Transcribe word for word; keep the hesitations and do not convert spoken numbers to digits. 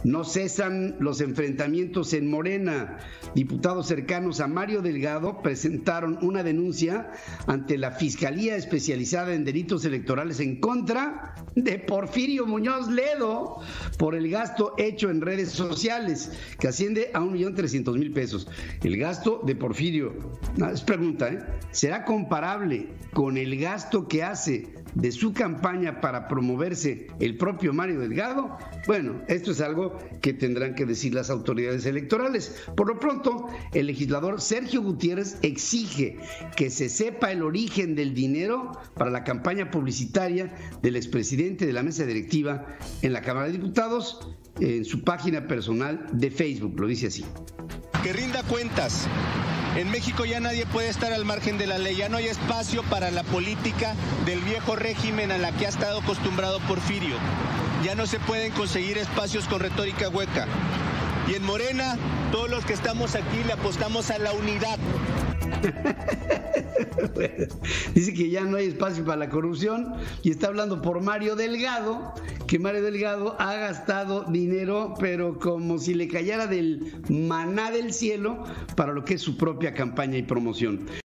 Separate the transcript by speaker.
Speaker 1: No cesan los enfrentamientos en Morena. Diputados cercanos a Mario Delgado presentaron una denuncia ante la Fiscalía Especializada en Delitos Electorales en contra de Porfirio Muñoz Ledo por el gasto hecho en redes sociales, que asciende a un millón trescientos mil pesos. El gasto de Porfirio, no, es pregunta, ¿eh? ¿será comparable con el gasto que hace de su campaña para promoverse el propio Mario Delgado? Bueno, esto es algo que tendrán que decir las autoridades electorales. Por lo pronto, el legislador Sergio Gutiérrez exige que se sepa el origen del dinero para la campaña publicitaria del expresidente de la mesa directiva en la Cámara de Diputados en su página personal de Facebook. Lo dice así.
Speaker 2: Que rinda cuentas. En México ya nadie puede estar al margen de la ley, ya no hay espacio para la política del viejo régimen a la que ha estado acostumbrado Porfirio. Ya no se pueden conseguir espacios con retórica hueca. Y en Morena, todos los que estamos aquí le apostamos a la unidad.
Speaker 1: Dice que ya no hay espacio para la corrupción y está hablando por Mario Delgado, que Mario Delgado ha gastado dinero, pero como si le cayera del maná del cielo para lo que es su propia campaña y promoción.